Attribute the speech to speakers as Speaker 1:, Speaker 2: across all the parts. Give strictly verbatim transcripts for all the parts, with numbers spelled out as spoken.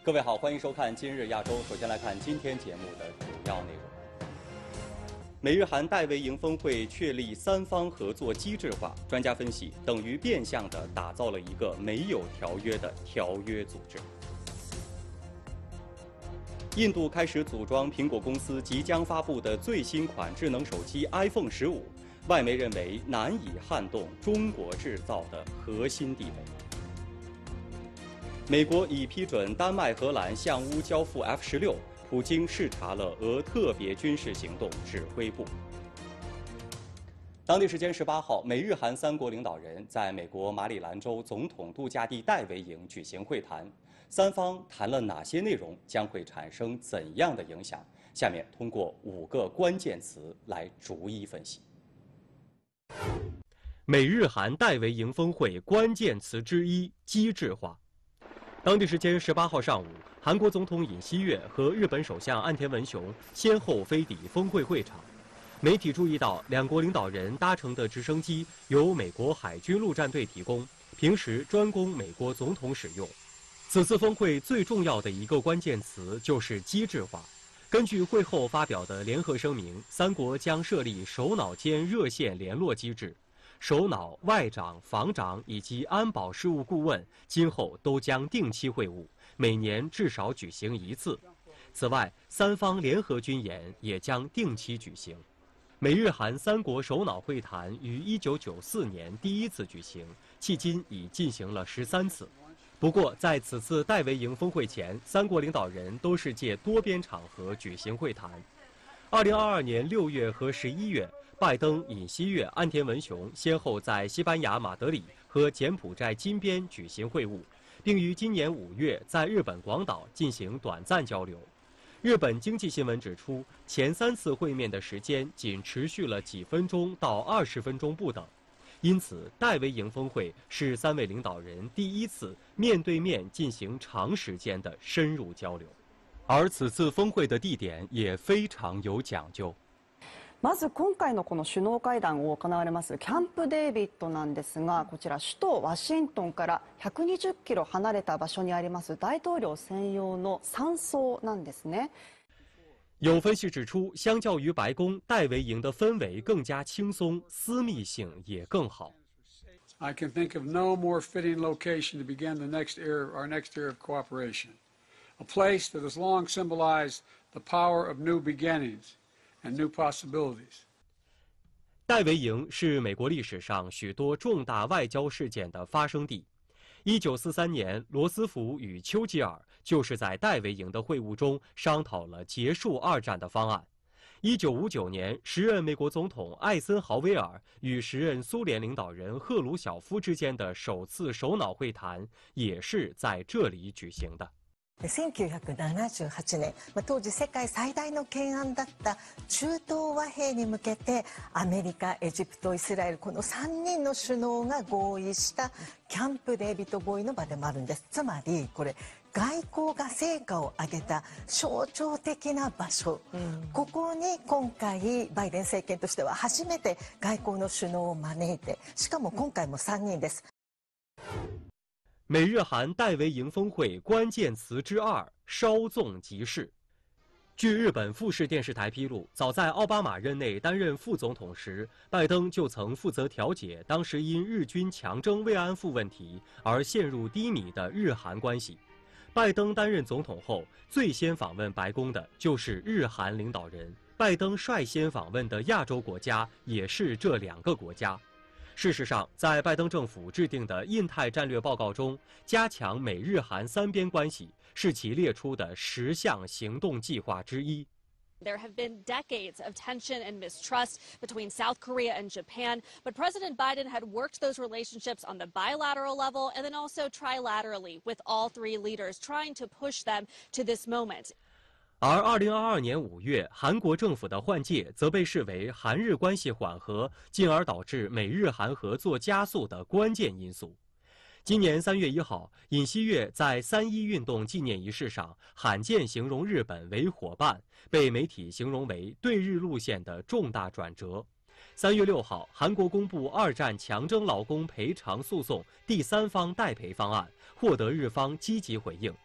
Speaker 1: 各位好，欢迎收看《今日亚洲》。首先来看今天节目的主要内容。美日韩戴维营峰会确立三方合作机制化，专家分析等于变相地打造了一个没有条约的条约组织。印度开始组装苹果公司即将发布的最新款智能手机 iPhone 十五，外媒认为难以撼动中国制造的核心地位。美国已批准丹麦、荷兰向乌交付 F 十六，普京视察了俄特别军事行动指挥部。当地时间十八号，美日韩三国领导人在美国马里兰州总统度假地戴维营举行会谈，三方谈了哪些内容，将会产生怎样的影响？下面通过五个关键词来逐一分析。
Speaker 2: 美日韩戴维营峰会关键词之一：机制化。当地时间十八号上午，韩国总统尹锡悦和日本首相岸田文雄先后飞抵峰会会场。媒体注意到，两国领导人搭乘的直升机由美国海军陆战队提供，平时专供美国总统使用。此次峰会最重要的一个关键词就是机制化。根据会后发表的联合声明，三国将设立首脑间热线联络机制。首脑、外长、防长以及安保事务顾问今后都将定期会晤，每年至少举行一次。此外，三方联合军演也将定期举行。美日韩三国首脑会谈于一九九四年第一次举行，迄今已进行了十三次。不过，在此次戴维营峰会前，三国领导人都是借多边场合举行会谈。二零二二年六月和十一月。拜登、尹锡悦、岸田文雄先后在西班牙马德里和柬埔寨金边举行会晤，并于今年五月在日本广岛进行短暂交流。日本经济新闻指出，前三次会面的时间仅持续了几分钟到二十分钟不等，因此戴维营峰会是三位领导人第一次面对面进行长时间的深入交流。而此次峰会的地点也非常有讲究。
Speaker 3: まず今回のこの首脳会談を行われますキャンプデービッドなんですが、こちら首都ワシントンからひゃくにじゅっキロ離れた場所にあります大統領専用の山荘なんですね。
Speaker 2: 有分析指出，相较于白宫，戴维营的氛围更加轻松，私密性也更好。
Speaker 4: I can think of no more fitting location to begin the next era, our next era of cooperation. A place that has long symbolized the power of new beginnings. And new possibilities.
Speaker 2: 戴维营是美国历史上许多重大外交事件的发生地。一九四三年，罗斯福与丘吉尔就是在戴维营的会晤中商讨了结束二战的方案。一九五九年，时任美国总统艾森豪威尔与时任苏联领导人赫鲁晓夫之间的首次首脑会谈也是在这里举行的。
Speaker 5: せんきゅうひゃくななじゅうはちねん、当時世界最大の懸案だった中東和平に向けてアメリカ、エジプト、イスラエルこのさんにんの首脳が合意したキャンプデービッド合意の場でもあるんです。つまりこれ外交が成果を上げた象徴的な場所、うん、ここに今回バイデン政権としては初めて外交の首脳を招いて、しかも今回もさんにんです。
Speaker 2: 美日韩戴维营峰会关键词之二：稍纵即逝。据日本富士电视台披露，早在奥巴马任内担任副总统时，拜登就曾负责调解当时因日军强征慰安妇问题而陷入低迷的日韩关系。拜登担任总统后，最先访问白宫的就是日韩领导人。拜登率先访问的亚洲国家也是这两个国家。事实上，在拜登政府制定的印太战略报告中，加强美日韩三边关系是其列出的十项行动计划之一。
Speaker 6: There have been decades of tension and mistrust between South Korea and Japan, but President Biden had worked those relationships on the bilateral level and then also trilaterally with all three leaders, trying to push them to this moment.
Speaker 2: 而二零二二年五月，韩国政府的换届则被视为韩日关系缓和，进而导致美日韩合作加速的关键因素。今年三月一号，尹锡悦在三一运动纪念仪式上罕见形容日本为伙伴，被媒体形容为对日路线的重大转折。三月六号，韩国公布二战强征劳工赔偿诉讼第三方代赔方案，获得日方积极回应。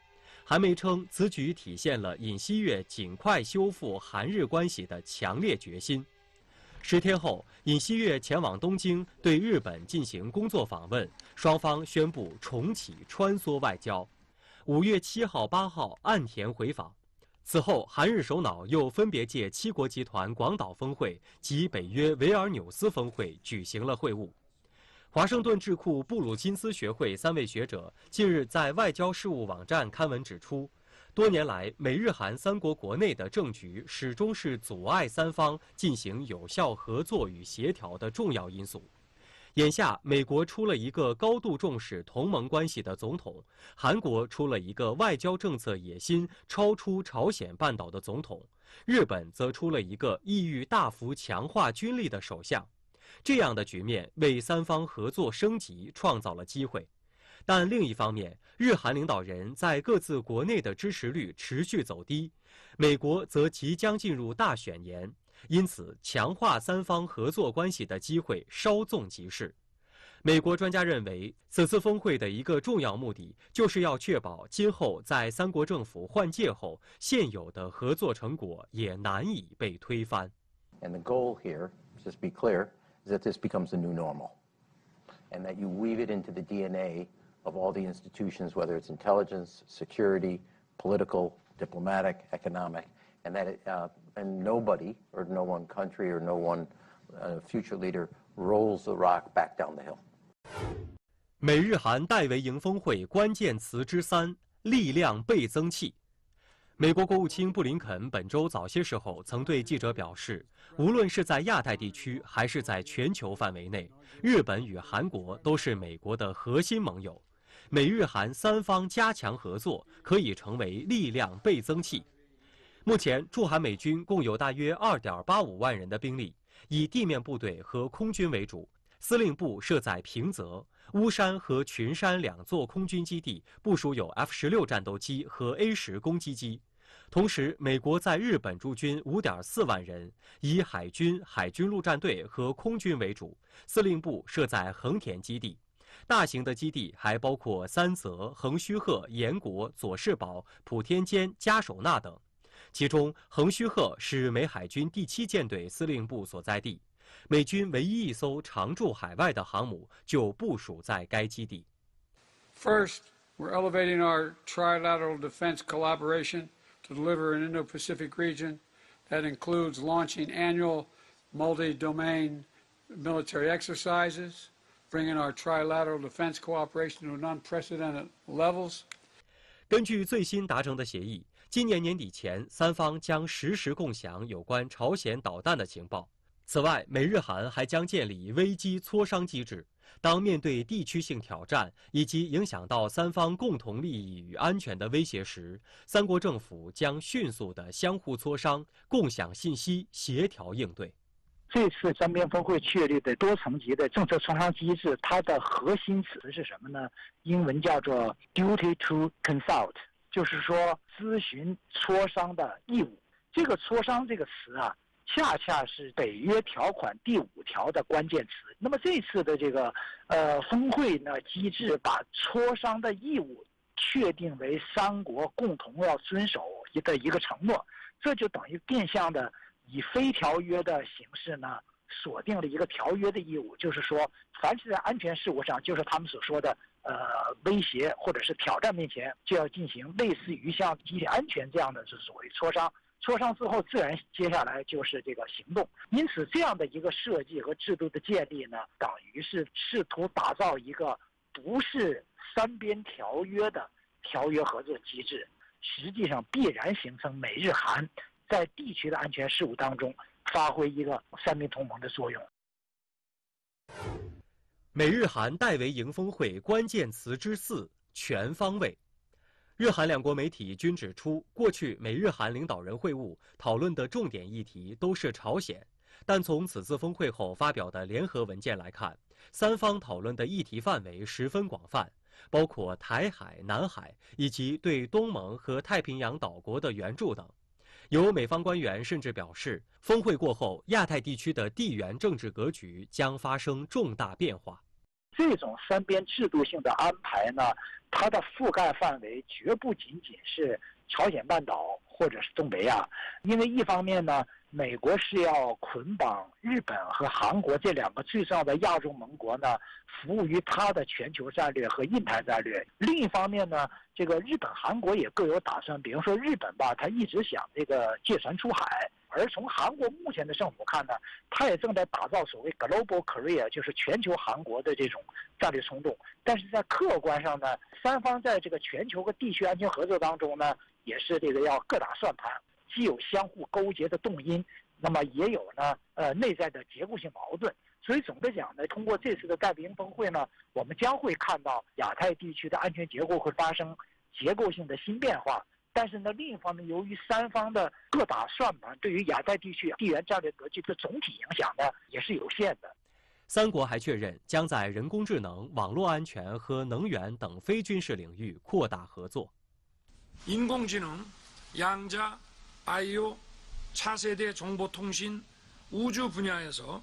Speaker 2: 韩媒称，此举体现了尹锡悦尽快修复韩日关系的强烈决心。十天后，尹锡悦前往东京对日本进行工作访问，双方宣布重启穿梭外交。五月七号、八号岸田回访。此后，韩日首脑又分别借七国集团广岛峰会及北约维尔纽斯峰会举行了会晤。华盛顿智库布鲁金斯学会三位学者近日在外交事务网站刊文指出，多年来美日韩三国国内的政局始终是阻碍三方进行有效合作与协调的重要因素。眼下，美国出了一个高度重视同盟关系的总统，韩国出了一个外交政策野心超出朝鲜半岛的总统，日本则出了一个意欲大幅强化军力的首相。这样的局面为三方合作升级创造了机会，但另一方面，日韩领导人在各自国内的支持率持续走低，美国则即将进入大选年，因此强化三方合作关系的机会稍纵即逝。美国专家认为，此次峰会的一个重要目的就是要确保今后在三国政府换届后，现有的合作成果也难以被推翻。
Speaker 7: And the goal here, just be clear, is that this becomes the new normal, and that you weave it into the D N A of all the institutions, whether it's intelligence, security, political, diplomatic, economic, and that it, uh, and nobody or no one country or no one uh, future leader rolls the rock back down the hill.
Speaker 2: 美日韩戴维营峰会关键词之三：力量倍增器。美国国务卿布林肯本周早些时候曾对记者表示，无论是在亚太地区还是在全球范围内，日本与韩国都是美国的核心盟友。美日韩三方加强合作，可以成为力量倍增器。目前，驻韩美军共有大约 二点八五万人的兵力，以地面部队和空军为主。司令部设在平泽、乌山和群山两座空军基地，部署有 F 十六 战斗机和 A 十 攻击机。同时，美国在日本驻军 五点四万人，以海军、海军陆战队和空军为主，司令部设在横田基地。大型的基地还包括三泽、横须贺、岩国、佐世保、普天间、加手纳等。其中，横须贺是美海军第七舰队司令部所在地，美军唯一一艘常驻海外的航母就部署在该基地。
Speaker 4: First, we're elevating our trilateral defense collaboration to deliver an Indo-Pacific region that includes launching annual multi-domain military exercises, bringing our trilateral defense cooperation to unprecedented levels.
Speaker 2: 根据最新达成的协议，今年年底前，三方将实时共享有关朝鲜导弹的情报。此外，美日韩还将建立危机磋商机制。当面对地区性挑战以及影响到三方共同利益与安全的威胁时，三国政府将迅速地相互磋商、共享信息、协调应对。
Speaker 8: 这次三边峰会确立的多层级的政策磋商机制，它的核心词是什么呢？英文叫做 duty to consult， 就是说咨询磋商的义务。这个磋商这个词啊，恰恰是北约条款第五条的关键词。那么这次的这个呃峰会呢机制，把磋商的义务确定为三国共同要遵守的一个承诺，这就等于变相的以非条约的形式呢锁定了一个条约的义务，就是说，凡是在安全事务上，就是他们所说的呃威胁或者是挑战面前，就要进行类似于像集体安全这样的所谓磋商。磋商之后，自然接下来就是这个行动。因此，这样的一个设计和制度的建立呢，等于是试图打造一个不是三边条约的条约合作机制，实际上必然形成美日韩在地区的安全事务当中发挥一个三边同盟的作用。
Speaker 2: 美日韩戴维营峰会关键词之四：全方位。日韩两国媒体均指出，过去美日韩领导人会晤讨论的重点议题都是朝鲜，但从此次峰会后发表的联合文件来看，三方讨论的议题范围十分广泛，包括台海、南海以及对东盟和太平洋岛国的援助等。有美方官员甚至表示，峰会过后，亚太地区的地缘政治格局将发生重大变化。
Speaker 8: 这种三边制度性的安排呢，它的覆盖范围绝不仅仅是朝鲜半岛或者是东北亚，因为一方面呢，美国是要捆绑日本和韩国这两个最重要的亚洲盟国呢，服务于它的全球战略和印太战略。另一方面呢，这个日本、韩国也各有打算。比如说日本吧，他一直想这个借船出海，而从韩国目前的政府看呢，他也正在打造所谓 Global Korea， 就是全球韩国的这种战略冲动。但是在客观上呢，三方在这个全球和地区安全合作当中呢，也是这个要各打算盘。既有相互勾结的动因，那么也有呢，呃，内在的结构性矛盾。所以总的讲呢，通过这次的戴维营峰会呢，我们将会看到亚太地区的安全结构会发生结构性的新变化。但是呢，另一方面，由于三方的各打算盘，对于亚太地区地缘战略格局的总体影响呢，也是有限的。
Speaker 2: 三国还确认将在人工智能、网络安全和能源等非军事领域扩大合作。
Speaker 9: 人工智能、양자 바이오, 차세대 정보통신, 우주 분야에서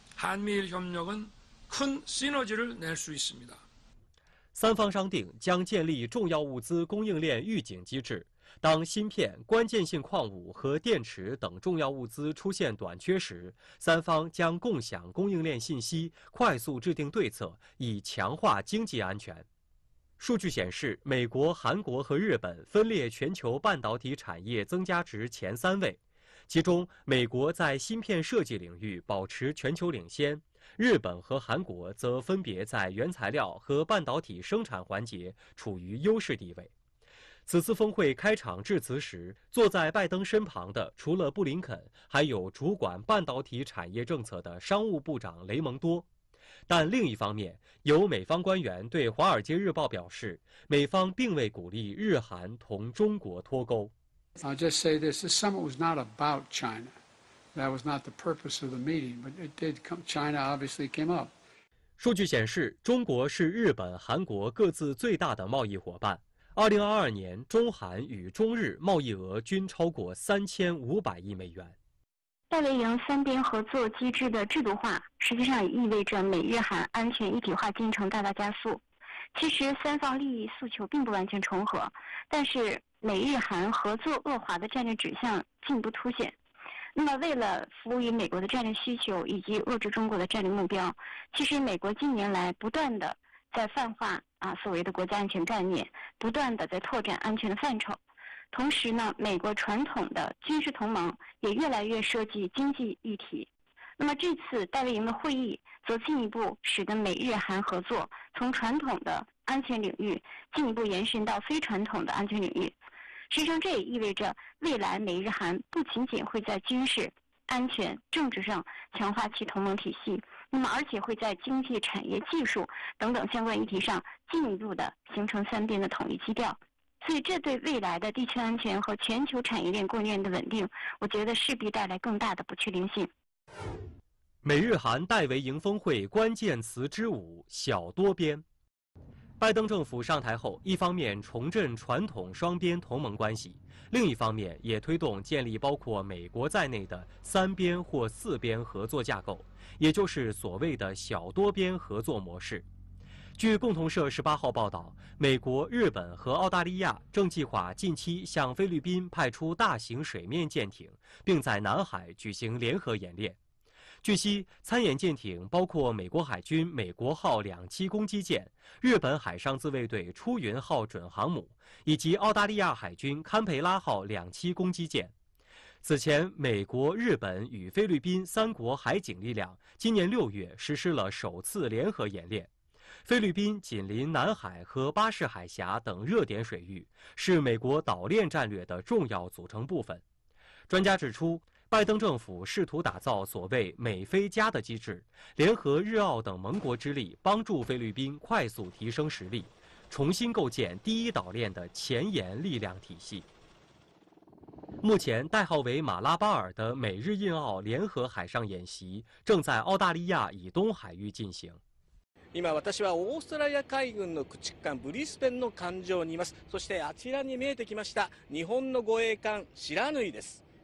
Speaker 9: 한미일 협력은 큰 시너지를 낼 수 있습니다.
Speaker 2: 三方商定将建立重要物资供应链预警机制，当芯片、关键性矿物和电池等重要物资出现短缺时，三方将共享供应链信息，快速制定对策，以强化经济安全。数据显示，美国、韩国和日本分列全球半导体产业增加值前三位，其中美国在芯片设计领域保持全球领先，日本和韩国则分别在原材料和半导体生产环节处于优势地位。此次峰会开场致辞时，坐在拜登身旁的除了布林肯，还有主管半导体产业政策的商务部长雷蒙多。但另一方面，有美方官员对《华尔街日报》表示，美方并未鼓励日韩同中国脱钩。
Speaker 4: I'll just say this: this summit was not about China. That was not the purpose of the meeting, but it did come. China obviously came up.
Speaker 2: 数据显示，中国是日本、韩国各自最大的贸易伙伴。二零二二年，中韩与中日贸易额均超过三千五百亿美元。
Speaker 10: 戴维营三边合作机制的制度化，实际上也意味着美日韩安全一体化进程大大加速。其实三方利益诉求并不完全重合，但是美日韩合作恶化的战略指向进一步凸显。那么为了服务于美国的战略需求以及遏制中国的战略目标，其实美国近年来不断的在泛化啊所谓的国家安全概念，不断的在拓展安全的范畴。同时呢，美国传统的军事同盟也越来越涉及经济议题。那么这次戴维营的会议则进一步使得美日韩合作从传统的安全领域进一步延伸到非传统的安全领域。实际上，这也意味着未来美日韩不仅仅会在军事、安全、政治上强化其同盟体系，那么而且会在经济、产业、技术等等相关议题上进一步的形成三边的统一基调。所以这对未来的地区安全和全球产业链供应链的稳定，我觉得势必带来更大的不确定性。
Speaker 2: 美日韩戴维营峰会关键词之五：小多边。拜登政府上台后，一方面重振传统双边同盟关系，另一方面也推动建立包括美国在内的三边或四边合作架构，也就是所谓的小多边合作模式。据共同社十八号报道，美国、日本和澳大利亚正计划近期向菲律宾派出大型水面舰艇，并在南海举行联合演练。据悉，参演舰艇包括美国海军美国号两栖攻击舰、日本海上自卫队出云号准航母，以及澳大利亚海军堪培拉号两栖攻击舰。此前，美国、日本与菲律宾三国海警力量今年六月实施了首次联合演练。菲律宾紧邻南海和巴士海峡等热点水域，是美国岛链战略的重要组成部分。专家指出，拜登政府试图打造所谓美菲加的机制，联合日澳等盟国之力，帮助菲律宾快速提升实力，重新构建第一岛链的前沿力量体系。目前，代号为马拉巴尔的美日印澳联合海上演习正在澳大利亚以东海域进行。
Speaker 11: 今私はオーストラリア海軍の駆逐艦ブリスベンの艦上にいます。そしてあちらに見えてきました日本の護衛艦白縫です。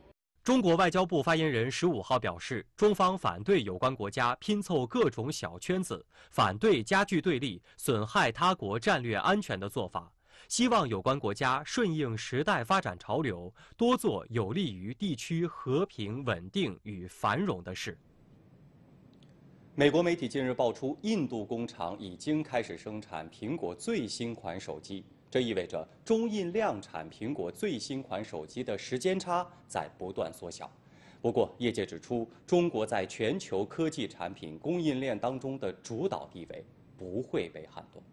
Speaker 2: 中国外交部发言人十五号表示，中方反对有关国家拼凑各种小圈子，反对加剧对立、损害他国战略安全的做法。希望有关国家顺应时代发展潮流，多做有利于地区和平稳定与繁荣的事。
Speaker 1: 美国媒体近日爆出，印度工厂已经开始生产苹果最新款手机，这意味着中印量产苹果最新款手机的时间差在不断缩小。不过，业界指出，中国在全球科技产品供应链当中的主导地位不会被撼动。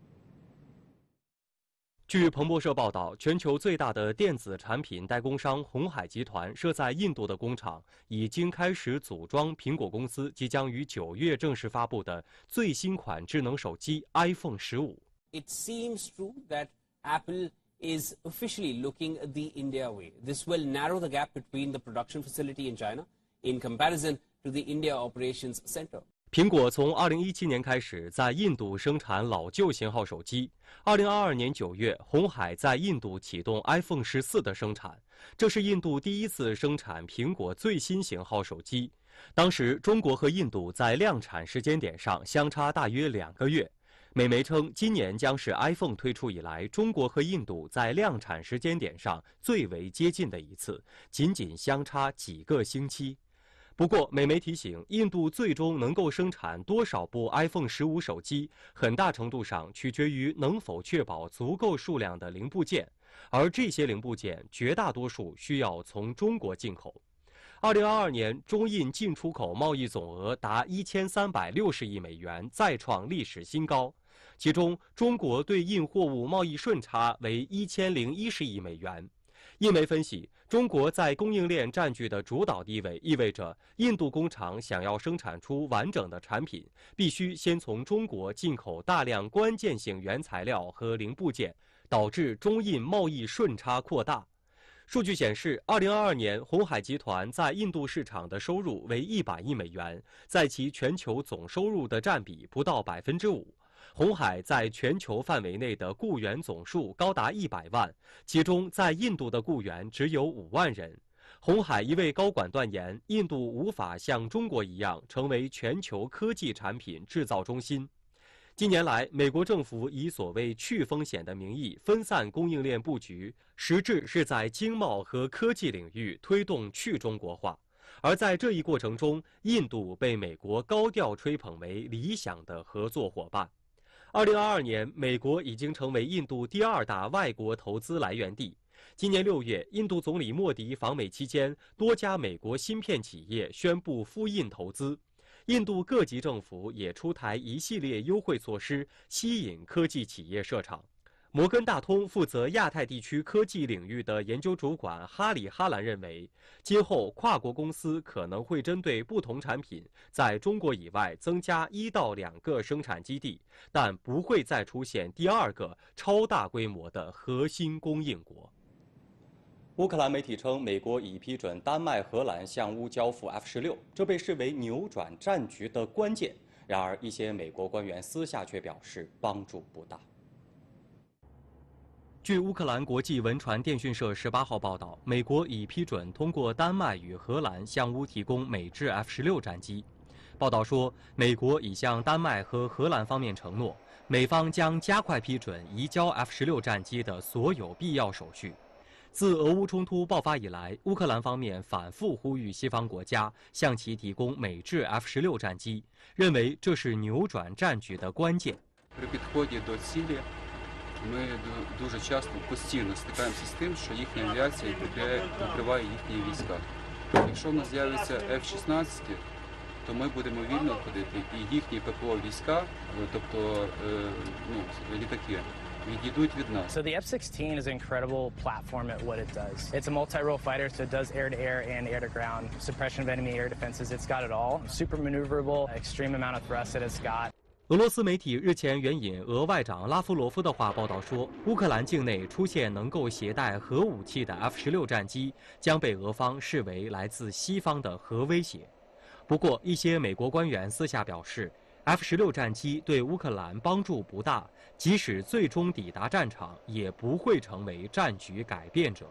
Speaker 2: 据彭博社报道，全球最大的电子产品代工商鸿海集团设在印度的工厂已经开始组装苹果公司即将于九月正式发布的最新款智能手机 iPhone 十五。
Speaker 12: It seems true that Apple is officially looking the India way. This will narrow the gap between the production facility in China in comparison to the India Operations Center.
Speaker 2: 苹果从二零一七年开始在印度生产老旧型号手机。二零二二年九月，鸿海在印度启动 iPhone 十四的生产，这是印度第一次生产苹果最新型号手机。当时，中国和印度在量产时间点上相差大约两个月。美媒称，今年将是 iPhone 推出以来中国和印度在量产时间点上最为接近的一次，仅仅相差几个星期。不过，美媒提醒，印度最终能够生产多少部 iPhone 十五手机，很大程度上取决于能否确保足够数量的零部件，而这些零部件绝大多数需要从中国进口。二零二二年，中印进出口贸易总额达一千三百六十亿美元，再创历史新高。其中，中国对印货物贸易顺差为一千零一十亿美元。印媒分析，中国在供应链占据的主导地位，意味着印度工厂想要生产出完整的产品，必须先从中国进口大量关键性原材料和零部件，导致中印贸易顺差扩大。数据显示，二零二二年鸿海集团在印度市场的收入为一百亿美元，在其全球总收入的占比不到百分之五。鸿海在全球范围内的雇员总数高达一百万，其中在印度的雇员只有五万人。鸿海一位高管断言，印度无法像中国一样成为全球科技产品制造中心。近年来，美国政府以所谓去风险的名义分散供应链布局，实质是在经贸和科技领域推动去中国化。而在这一过程中，印度被美国高调吹捧为理想的合作伙伴。二零二二年，美国已经成为印度第二大外国投资来源地。今年六月，印度总理莫迪访美期间，多家美国芯片企业宣布赴印投资。印度各级政府也出台一系列优惠措施，吸引科技企业设厂。摩根大通负责亚太地区科技领域的研究主管哈里哈兰认为，今后跨国公司可能会针对不同产品，在中国以外增加一到两个生产基地，但不会再出现第二个超大规模的核心供应国。
Speaker 1: 乌克兰媒体称，美国已批准丹麦、荷兰向乌交付 F 十六，这被视为扭转战局的关键。然而，一些美国官员私下却表示帮助不大。
Speaker 2: 据乌克兰国际文传电讯社十八号报道，美国已批准通过丹麦与荷兰向乌提供美制 F 十六战机。报道说，美国已向丹麦和荷兰方面承诺，美方将加快批准移交 F 十六战机的所有必要手续。自俄乌冲突爆发以来，乌克兰方面反复呼吁西方国家向其提供美制 F 十六战机，认为这是扭转战局的关键。
Speaker 13: Ми дуже часто постійно стикаємося з тим, що їхня авіація прикриває їхні війська. Якщо в нас з'явиться F шістнадцять, то ми будемо вільно ходити, і їхні ППО війська, тобто ну, літаки, відійдуть від нас.
Speaker 14: So the F sixteen is an incredible platform at what it does. It's a multi-role fighter, so it does air-to-air and air-to-ground, suppression of enemy air defenses. It's got it all. Super maneuverable, extreme amount of thrust that it's got.
Speaker 2: 俄罗斯媒体日前援引俄外长拉夫罗夫的话报道说，乌克兰境内出现能够携带核武器的 F 十六战机，将被俄方视为来自西方的核威胁。不过，一些美国官员私下表示 ，F 十六战机对乌克兰帮助不大，即使最终抵达战场，也不会成为战局改变者。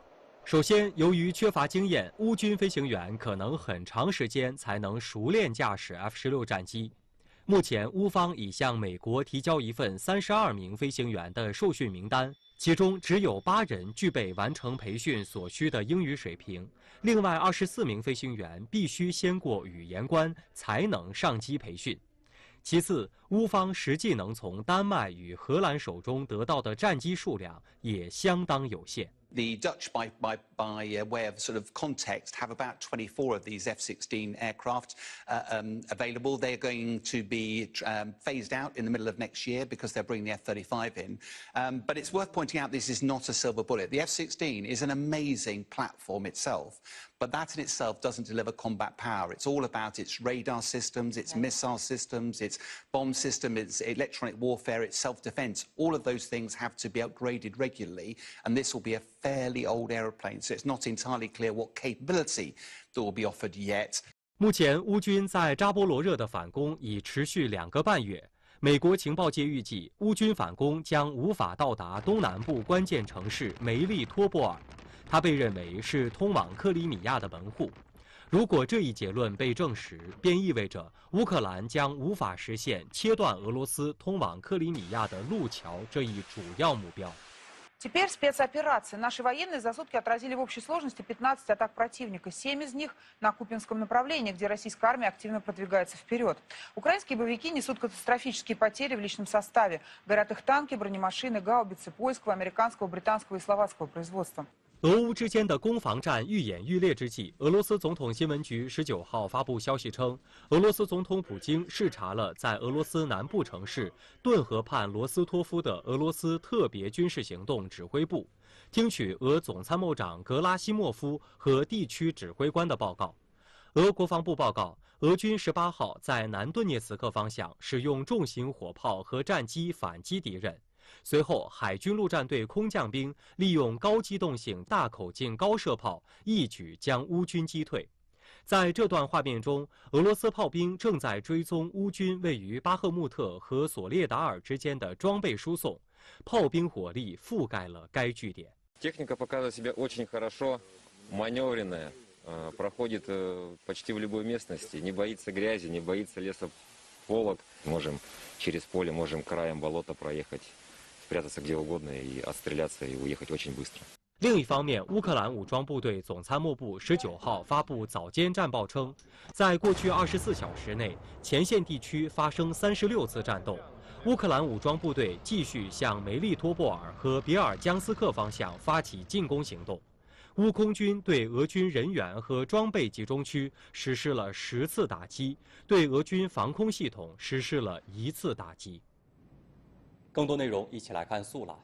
Speaker 2: 首先，由于缺乏经验，乌军飞行员可能很长时间才能熟练驾驶 F 十六战机。目前，乌方已向美国提交一份三十二名飞行员的受训名单，其中只有八人具备完成培训所需的英语水平，另外二十四名飞行员必须先过语言关才能上机培训。其次，乌方实际能从丹麦与荷兰手中得到的战机数量也相当有限。
Speaker 15: The Dutch, by, by, by uh, way of sort of context, have about twenty-four of these F sixteen aircraft uh, um, available. They're going to be um, phased out in the middle of next year because they'll bring the F thirty-five in. Um, but it's worth pointing out this is not a silver bullet. The F sixteen is an amazing platform itself, but that in itself doesn't deliver combat power. It's all about its radar systems, its missile systems, its bomb system, its electronic warfare, its self-defense. All of those things have to be upgraded regularly, and this will be a fairly old aeroplane, so it's not entirely clear what capability that will be offered yet.
Speaker 2: 目前，乌军在扎波罗热的反攻已持续两个半月。美国情报界预计，乌军反攻将无法到达东南部关键城市梅利托波尔，它被认为是通往克里米亚的门户。如果这一结论被证实，便意味着乌克兰将无法实现切断俄罗斯通往克里米亚的路桥这一主要目标。
Speaker 16: Теперь спецоперации. Наши военные за сутки отразили в общей сложности пятнадцать атак противника, семь из них на Купинском направлении, где российская армия активно продвигается вперед. Украинские боевики несут катастрофические потери в личном составе. Горят их танки, бронемашины, гаубицы польского, американского, британского и словацкого производства.
Speaker 2: 俄乌之间的攻防战愈演愈烈之际，俄罗斯总统新闻局十九号发布消息称，俄罗斯总统普京视察了在俄罗斯南部城市顿河畔罗斯托夫的俄罗斯特别军事行动指挥部，听取俄总参谋长格拉西莫夫和地区指挥官的报告。俄国防部报告，俄军十八号在南顿涅茨克方向使用重型火炮和战机反击敌人。 随后，海军陆战队空降兵利用高机动性大口径高射炮，一举将乌军击退。在这段画面中，俄罗斯炮兵正在追踪乌军位于巴赫穆特和索列达尔之间的装备输送，炮兵火力覆盖了该据点。
Speaker 17: Техника показывает себя очень хорошо, маневренная, проходит почти в любой местности, не боится грязи, не боится лесополог. Можем через поле, можем краем болота проехать. спрятаться где угодно и отстреляться и уехать очень быстро.
Speaker 2: 另一方面，乌克兰武装部队总参谋部十九号发布早间战报称，在过去二十四小时内，前线地区发生三十六次战斗。乌克兰武装部队继续向梅利托波尔和别尔江斯克方向发起进攻行动。乌空军对俄军人员和装备集中区实施了十次打击，对俄军防空系统实施了一次打击。
Speaker 1: 更多内容一起来看速览。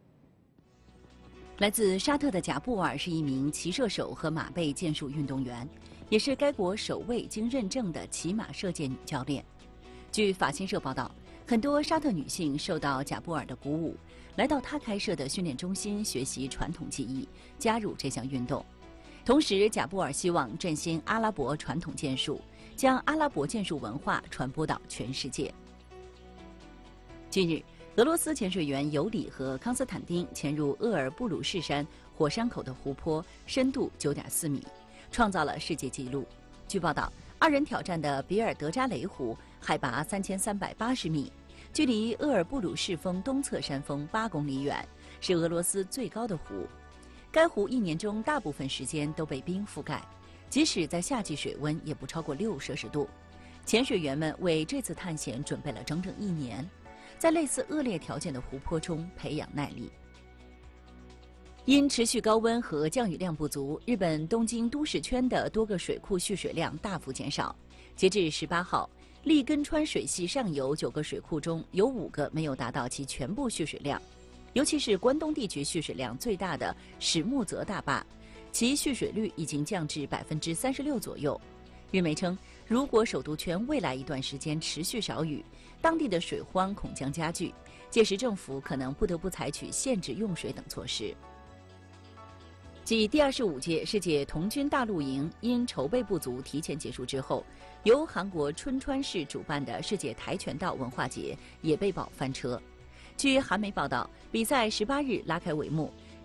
Speaker 18: 来自沙特的贾布尔是一名骑射手和马背剑术运动员，也是该国首位经认证的骑马射箭女教练。据法新社报道，很多沙特女性受到贾布尔的鼓舞，来到他开设的训练中心学习传统技艺，加入这项运动。同时，贾布尔希望振兴阿拉伯传统剑术，将阿拉伯剑术文化传播到全世界。近日， 俄罗斯潜水员尤里和康斯坦丁潜入鄂尔布鲁士山火山口的湖泊，深度 九点四米，创造了世界纪录。据报道，二人挑战的比尔德扎雷湖海拔三千三百八十米，距离鄂尔布鲁士峰东侧山峰八公里远，是俄罗斯最高的湖。该湖一年中大部分时间都被冰覆盖，即使在夏季水温也不超过六摄氏度。潜水员们为这次探险准备了整整一年。 在类似恶劣条件的湖泊中培养耐力。因持续高温和降雨量不足，日本东京都市圈的多个水库蓄水量大幅减少。截至十八号，立根川水系上游九个水库中有五个没有达到其全部蓄水量，尤其是关东地区蓄水量最大的史木泽大坝，其蓄水率已经降至百分之三十六左右。日媒称，如果首都圈未来一段时间持续少雨， 当地的水荒恐将加剧，届时政府可能不得不采取限制用水等措施。继第二十五届世界童军大露营因筹备不足提前结束之后，由韩国春川市主办的世界跆拳道文化节也被曝翻车。据韩媒报道，比赛十八日拉开帷幕，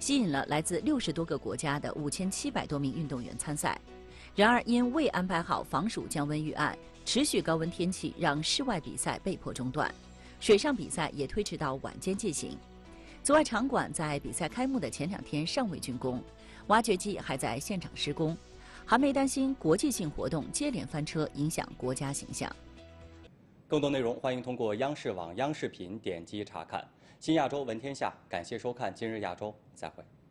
Speaker 18: 吸引了来自六十多个国家的五千七百多名运动员参赛。然而，因未安排好防暑降温预案，持续高温天气让室外比赛被迫中断，水上比赛也推迟到晚间进行。此外，场馆在比赛开幕的前两天尚未竣工，挖掘机还在现场施工。韩媒担心国际性活动接连翻车，影响国家形象。
Speaker 1: 更多内容欢迎通过央视网央视频点击查看。新亚洲闻天下，感谢收看今日亚洲，再会。